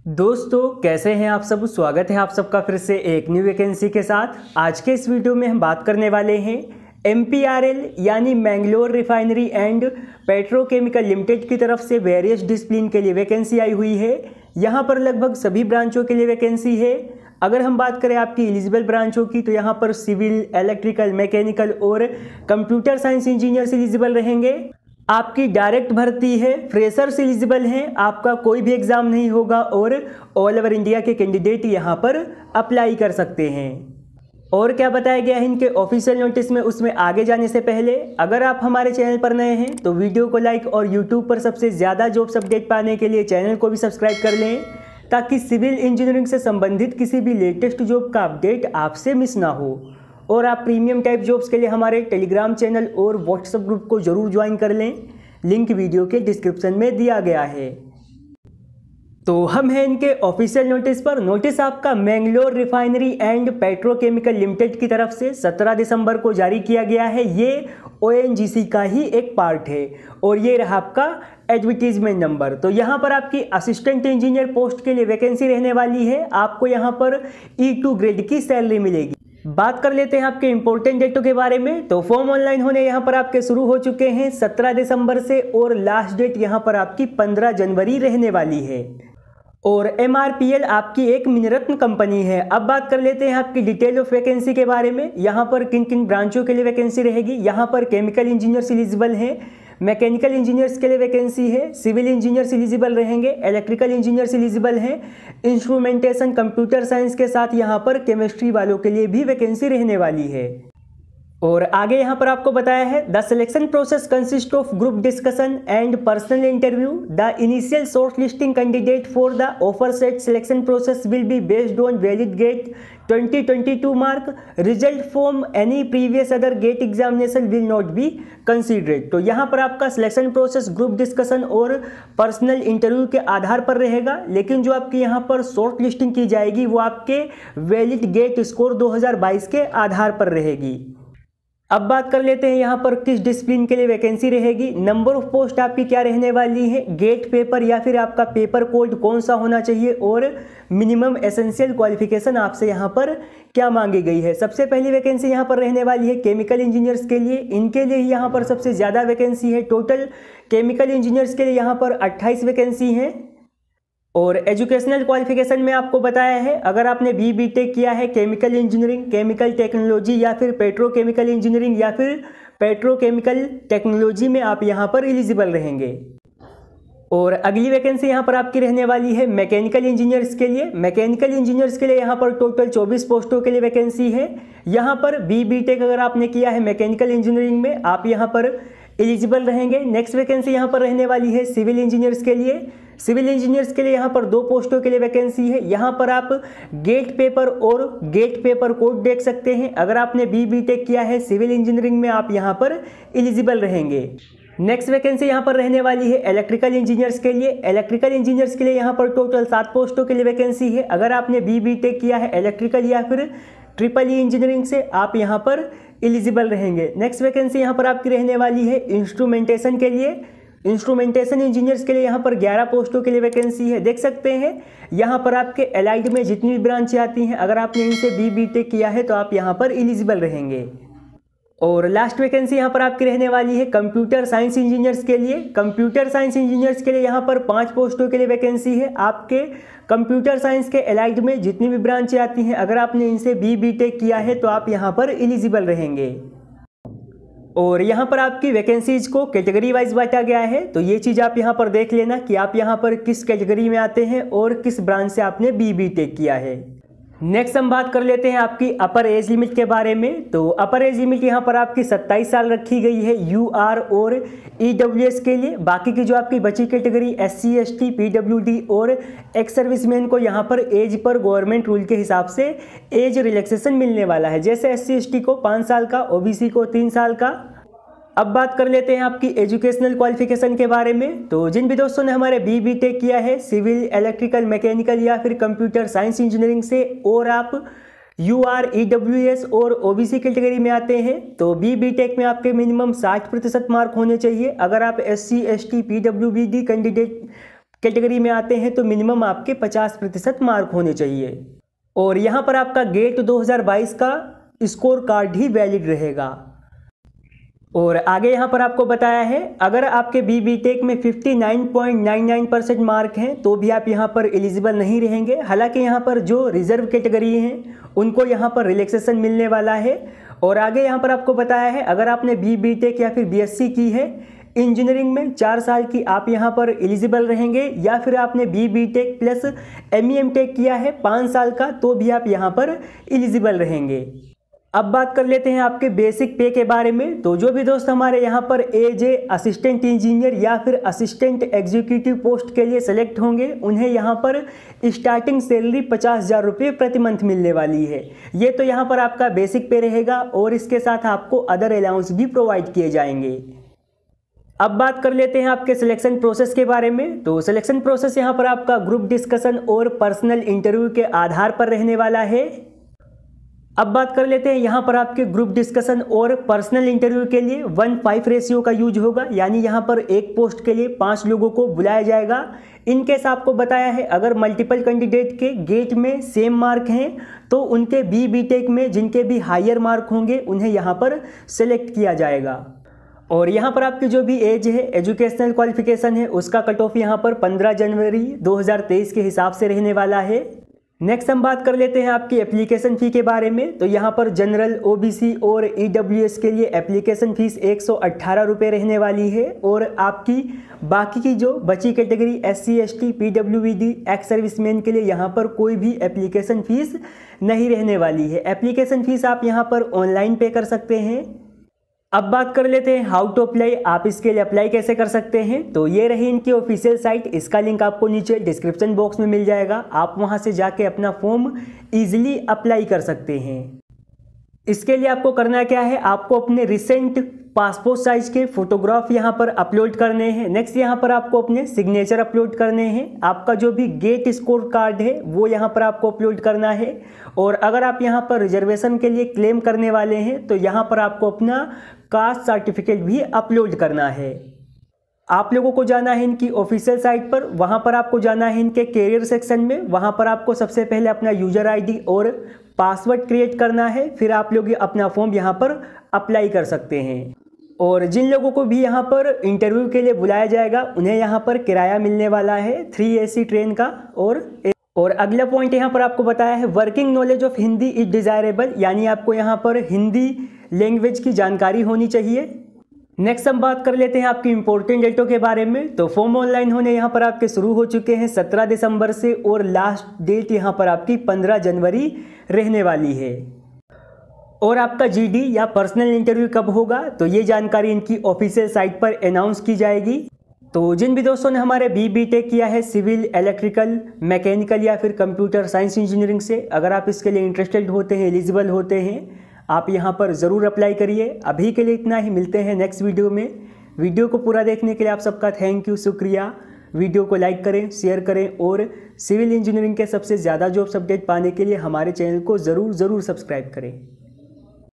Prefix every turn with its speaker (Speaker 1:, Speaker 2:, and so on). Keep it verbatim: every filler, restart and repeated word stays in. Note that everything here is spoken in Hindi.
Speaker 1: दोस्तों कैसे हैं आप सब। स्वागत है आप सबका फिर से एक न्यू वैकेंसी के साथ। आज के इस वीडियो में हम बात करने वाले हैं एम पी आर एल यानी Mangalore refinery and petrochemical limited की तरफ से वेरियस डिसिप्लिन के लिए वैकेंसी आई हुई है। यहाँ पर लगभग सभी ब्रांचों के लिए वैकेंसी है। अगर हम बात करें आपकी एलिजिबल ब्रांचों की तो यहाँ पर सिविल, इलेक्ट्रिकल, मैकेनिकल और कंप्यूटर साइंस इंजीनियर्स एलिजिबल रहेंगे। आपकी डायरेक्ट भर्ती है, फ्रेशर्स एलिजिबल हैं, आपका कोई भी एग्ज़ाम नहीं होगा और ऑल ओवर इंडिया के कैंडिडेट यहाँ पर अप्लाई कर सकते हैं। और क्या बताया गया है इनके ऑफिशियल नोटिस में, उसमें आगे जाने से पहले अगर आप हमारे चैनल पर नए हैं तो वीडियो को लाइक और यूट्यूब पर सबसे ज़्यादा जॉब्स अपडेट पाने के लिए चैनल को भी सब्सक्राइब कर लें ताकि सिविल इंजीनियरिंग से संबंधित किसी भी लेटेस्ट जॉब का अपडेट आपसे मिस ना हो। और आप प्रीमियम टाइप जॉब्स के लिए हमारे टेलीग्राम चैनल और व्हाट्सएप ग्रुप को जरूर ज्वाइन कर लें, लिंक वीडियो के डिस्क्रिप्शन में दिया गया है। तो हम हैं इनके ऑफिशियल नोटिस पर। नोटिस आपका Mangalore refinery and petrochemical limited की तरफ से सत्रह दिसंबर को जारी किया गया है। ये ओ एन जी सी का ही एक पार्ट है और ये रहा आपका एडवर्टीजमेंट नंबर। तो यहाँ पर आपकी असिस्टेंट इंजीनियर पोस्ट के लिए वैकेंसी रहने वाली है। आपको यहाँ पर ई टू ग्रेड की सैलरी मिलेगी। बात कर लेते हैं आपके इंपॉर्टेंट डेटों के बारे में। तो फॉर्म ऑनलाइन होने यहाँ पर आपके शुरू हो चुके हैं सत्रह दिसंबर से और लास्ट डेट यहाँ पर आपकी पंद्रह जनवरी रहने वाली है। और एम आर पी एल आपकी एक मिनीरत्न कंपनी है। अब बात कर लेते हैं आपकी डिटेल ऑफ वैकेंसी के बारे में। यहाँ पर किन किन ब्रांचों के लिए वैकेंसी रहेगी। यहाँ पर केमिकल इंजीनियर्स एलिजिबल हैं, मैकेनिकल इंजीनियर्स के लिए वैकेंसी है, सिविल इंजीनियर्स एलिजिबल रहेंगे, इलेक्ट्रिकल इंजीनियर्स एलिजिबल हैं, इंस्ट्रूमेंटेशन कंप्यूटर साइंस के साथ यहाँ पर केमिस्ट्री वालों के लिए भी वैकेंसी रहने वाली है। और आगे यहाँ पर आपको बताया है the selection process consist of group discussion and personal interview. The initial short listing candidate for the offer set selection process will be based on valid GATE twenty twenty two mark. Result from any previous other GATE examination will not be considered. तो यहाँ पर आपका सिलेक्शन प्रोसेस ग्रुप डिस्कशन और पर्सनल इंटरव्यू के आधार पर रहेगा, लेकिन जो आपकी यहाँ पर शॉर्ट लिस्टिंग की जाएगी वो आपके वैलिड गेट स्कोर दो हज़ार बाईस के आधार पर रहेगी। अब बात कर लेते हैं यहाँ पर किस डिसिप्लिन के लिए वैकेंसी रहेगी। नंबर ऑफ पोस्ट आपकी क्या रहने वाली है, गेट पेपर या फिर आपका पेपर कोड कौन सा होना चाहिए और मिनिमम एसेंशियल क्वालिफिकेशन आपसे यहाँ पर क्या मांगी गई है। सबसे पहली वैकेंसी यहाँ पर रहने वाली है केमिकल इंजीनियर्स के लिए। इनके लिए ही यहाँ पर सबसे ज़्यादा वैकेंसी है। टोटल केमिकल इंजीनियर्स के लिए यहाँ पर अट्ठाईस वैकेंसी हैं। और एजुकेशनल क्वालिफिकेशन में आपको बताया है अगर आपने बी बी टेक किया है केमिकल इंजीनियरिंग, केमिकल टेक्नोलॉजी या फिर पेट्रोकेमिकल इंजीनियरिंग या फिर पेट्रोकेमिकल टेक्नोलॉजी में आप यहाँ पर एलिजिबल रहेंगे। और अगली वैकेंसी यहाँ पर आपकी रहने वाली है मैकेनिकल इंजीनियर्स के लिए। मैकेनिकल इंजीनियर्स के लिए यहाँ पर टोटल चौबीस पोस्टों के लिए वैकेंसी है। यहाँ पर बी बी टेक अगर आपने किया है मैकेनिकल इंजीनियरिंग में आप यहाँ पर एलिजिबल रहेंगे। नेक्स्ट वैकेंसी यहाँ पर रहने वाली है सिविल इंजीनियर्स के लिए। सिविल इंजीनियर्स के लिए यहाँ पर दो पोस्टों के लिए वैकेंसी है। यहाँ पर आप गेट पेपर और गेट पेपर कोड देख सकते हैं। अगर आपने बी बी टेक किया है सिविल इंजीनियरिंग में आप यहाँ पर एलिजिबल रहेंगे। नेक्स्ट वैकेंसी यहाँ पर रहने वाली है इलेक्ट्रिकल इंजीनियर्स के लिए। इलेक्ट्रिकल इंजीनियर्स के लिए यहाँ पर टोटल सात पोस्टों के लिए वैकेंसी है। अगर आपने बी बी टेक किया है इलेक्ट्रिकल या फिर ट्रिपल ई इंजीनियरिंग से आप यहाँ पर एलिजिबल रहेंगे। नेक्स्ट वैकेंसी यहाँ पर आपकी रहने वाली है इंस्ट्रूमेंटेशन के लिए। इंस्ट्रूमेंटेशन इंजीनियर्स के लिए यहाँ पर ग्यारह पोस्टों के लिए वैकेंसी है। देख सकते हैं यहाँ पर आपके एलाइड में जितनी भी ब्रांचें आती हैं अगर आपने इनसे बी बी टेक किया है तो आप यहाँ पर एलिजिबल रहेंगे। और लास्ट वैकेंसी यहाँ पर आपकी रहने वाली है कंप्यूटर साइंस इंजीनियर्स के लिए। कंप्यूटर साइंस इंजीनियर्स के लिए यहाँ पर पाँच पोस्टों के लिए वैकेंसी है। आपके कंप्यूटर साइंस के एलाइड में जितनी भी ब्रांचें आती हैं अगर आपने इनसे बी बी टेक किया है तो आप यहाँ पर एलिजिबल रहेंगे। और यहाँ पर आपकी वैकेंसीज को कैटेगरी वाइज बांटा गया है, तो ये चीज़ आप यहाँ पर देख लेना कि आप यहाँ पर किस कैटेगरी में आते हैं और किस ब्रांच से आपने बी बी टेक किया है। नेक्स्ट हम बात कर लेते हैं आपकी अपर एज लिमिट के बारे में। तो अपर एज लिमिट यहाँ पर आपकी सत्ताईस साल रखी गई है यू आर और ई डब्ल्यू एस के लिए। बाकी की जो आपकी बची category S C S T P W D और एक्स सर्विसमैन को यहाँ पर एज पर गवर्नमेंट रूल के हिसाब से एज रिलैक्सेशन मिलने वाला है। जैसे एस सी एस टी को पाँच साल का, ओ बी सी को तीन साल का। अब बात कर लेते हैं आपकी एजुकेशनल क्वालिफिकेशन के बारे में। तो जिन भी दोस्तों ने हमारे बी बी टेक किया है सिविल, इलेक्ट्रिकल, मैकेनिकल या फिर कंप्यूटर साइंस इंजीनियरिंग से और आप U R, E W S और ओ बी सी कैटेगरी में आते हैं तो बी बी टेक में आपके मिनिमम साठ प्रतिशत मार्क होने चाहिए। अगर आप S C, S T, P W B D candidate category में आते हैं तो मिनिमम आपके पचास प्रतिशत मार्क होने चाहिए। और यहाँ पर आपका गेट दो हज़ार बाईस का स्कोर कार्ड ही वैलिड रहेगा। और आगे यहाँ पर आपको बताया है अगर आपके बी बी टेक में उनसठ point nine nine percent mark हैं तो भी आप यहाँ पर एलिजिबल नहीं रहेंगे। हालांकि यहाँ पर जो रिजर्व कैटेगरी हैं उनको यहाँ पर रिलैक्सेशन मिलने वाला है। और आगे यहाँ पर आपको बताया है अगर आपने बी बी टेक या फिर बी एस सी की है इंजीनियरिंग में चार साल की, आप यहाँ पर एलिजिबल रहेंगे। या फिर आपने B B tech plus M E M tech किया है पाँच साल का तो भी आप यहाँ पर एलिजिबल रहेंगे। अब बात कर लेते हैं आपके बेसिक पे के बारे में। तो जो भी दोस्त हमारे यहाँ पर एज ए असिस्टेंट इंजीनियर या फिर असिस्टेंट एग्जीक्यूटिव पोस्ट के लिए सेलेक्ट होंगे उन्हें यहाँ पर स्टार्टिंग सैलरी पचास हज़ार रुपये प्रति मंथ मिलने वाली है। ये तो यहाँ पर आपका बेसिक पे रहेगा और इसके साथ आपको अदर अलाउंस भी प्रोवाइड किए जाएंगे। अब बात कर लेते हैं आपके सिलेक्शन प्रोसेस के बारे में। तो सिलेक्शन प्रोसेस यहाँ पर आपका ग्रुप डिस्कशन और पर्सनल इंटरव्यू के आधार पर रहने वाला है। अब बात कर लेते हैं यहाँ पर आपके ग्रुप डिस्कशन और पर्सनल इंटरव्यू के लिए वन फाइव रेशियो का यूज होगा, यानी यहाँ पर एक पोस्ट के लिए पाँच लोगों को बुलाया जाएगा। इन केस आपको बताया है अगर मल्टीपल कैंडिडेट के गेट में सेम मार्क हैं तो उनके बी बी टेक में जिनके भी हायर मार्क होंगे उन्हें यहाँ पर सेलेक्ट किया जाएगा। और यहाँ पर आपकी जो भी एज है, एजुकेशनल क्वालिफिकेशन है, उसका कट ऑफ यहाँ पर पंद्रह जनवरी दो हज़ार तेईस के हिसाब से रहने वाला है। नेक्स्ट हम बात कर लेते हैं आपकी एप्लीकेशन फ़ी के बारे में। तो यहाँ पर जनरल, ओ बी सी और ई डब्ल्यू एस के लिए एप्लीकेशन फ़ीस एक सौ अट्ठारह रुपये रहने वाली है। और आपकी बाकी की जो बची category S C S T, P W B D, ex serviceman के लिए यहाँ पर कोई भी एप्लीकेशन फ़ीस नहीं रहने वाली है। एप्लीकेशन फ़ीस आप यहाँ पर ऑनलाइन पे कर सकते हैं। अब बात कर लेते हैं हाउ टू अप्लाई, आप इसके लिए अप्लाई कैसे कर सकते हैं। तो ये रही इनकी ऑफिशियल साइट, इसका लिंक आपको नीचे डिस्क्रिप्शन बॉक्स में मिल जाएगा। आप वहां से जाके अपना फॉर्म इजीली अप्लाई कर सकते हैं। इसके लिए आपको करना क्या है, आपको अपने रिसेंट पासपोर्ट साइज के फोटोग्राफ यहाँ पर अपलोड करने हैं। नेक्स्ट यहाँ पर आपको अपने सिग्नेचर अपलोड करने हैं। आपका जो भी गेट स्कोर कार्ड है वो यहाँ पर आपको अपलोड करना है। और अगर आप यहाँ पर रिजर्वेशन के लिए क्लेम करने वाले हैं तो यहाँ पर आपको अपना कास्ट सर्टिफिकेट भी अपलोड करना है। आप लोगों को जाना है इनकी ऑफिशियल साइट पर, वहाँ पर आपको जाना है इनके कैरियर सेक्शन में। वहाँ पर आपको सबसे पहले अपना यूजर आईडी और पासवर्ड क्रिएट करना है, फिर आप लोग अपना फॉर्म यहाँ पर अप्लाई कर सकते हैं। और जिन लोगों को भी यहाँ पर इंटरव्यू के लिए बुलाया जाएगा उन्हें यहाँ पर किराया मिलने वाला है थ्री ए सी ट्रेन का। और और अगला पॉइंट यहाँ पर आपको बताया है working knowledge of Hindi is desirable, यानी आपको यहाँ पर हिंदी लैंग्वेज की जानकारी होनी चाहिए। नेक्स्ट हम बात कर लेते हैं आपकी इंपॉर्टेंट डेटों के बारे में। तो फॉर्म ऑनलाइन होने यहाँ पर आपके शुरू हो चुके हैं सत्रह दिसंबर से और लास्ट डेट यहाँ पर आपकी पंद्रह जनवरी रहने वाली है। और आपका जी डी या पर्सनल इंटरव्यू कब होगा तो ये जानकारी इनकी ऑफिशियल साइट पर अनाउंस की जाएगी। तो जिन भी दोस्तों ने हमारे बी बी टेक किया है सिविल, इलेक्ट्रिकल, मैकेनिकल या फिर कंप्यूटर साइंस इंजीनियरिंग से, अगर आप इसके लिए इंटरेस्टेड होते हैं, एलिजिबल होते हैं, आप यहाँ पर ज़रूर अप्लाई करिए। अभी के लिए इतना ही, मिलते हैं नेक्स्ट वीडियो में। वीडियो को पूरा देखने के लिए आप सबका थैंक यू, शुक्रिया। वीडियो को लाइक करें, शेयर करें और सिविल इंजीनियरिंग के सबसे ज़्यादा जॉब्स अपडेट पाने के लिए हमारे चैनल को ज़रूर ज़रूर सब्सक्राइब करें।